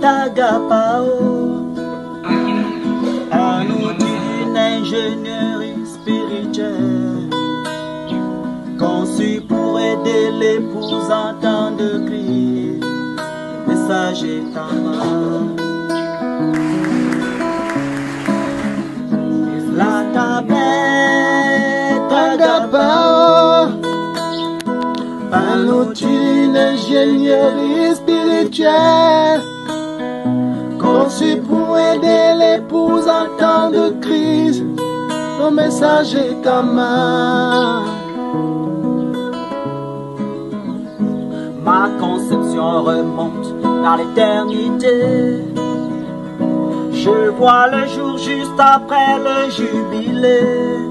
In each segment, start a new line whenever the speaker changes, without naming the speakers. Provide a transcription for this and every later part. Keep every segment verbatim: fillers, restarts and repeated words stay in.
d'Agapao, un outil d'une ingénierie spirituelle, conçu pour aider l'épouse en temps de crise. Le message est en main. La tablette Agapao, un outil d'une ingénierie spirituelle, conçu pour aider l'épouse en temps de crise. Le message est en main. Ma conception remonte dans l'éternité. Je vois le jour juste après le jubilé.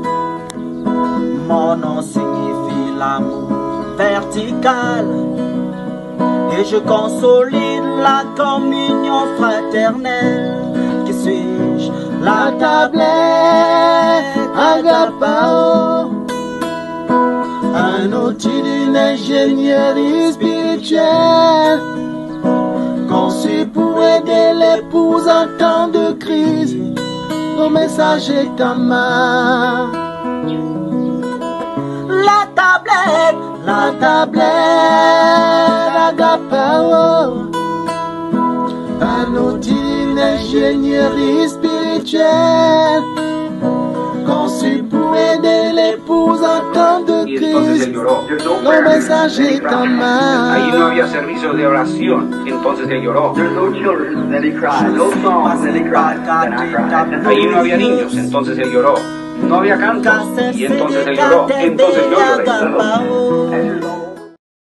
Mon nom signifie l'amour vertical, et je consolide la communion fraternelle. Qui suis-je? La tablette Agapao, un outil d'une ingénierie spirituelle, conçu pour aider l'épouse en temps de crise. Le message est en main. La tablette, la tablette Agapao, un outil d'une ingénierie spirituelle, conçu pour aider l'épouse en temps de crise. Le message est en main.
Ahí no había servicio de oración, entonces él lloró. Ahí no había niños, entonces él lloró. No había cantos, y entonces él lloró. Entonces yo lloré.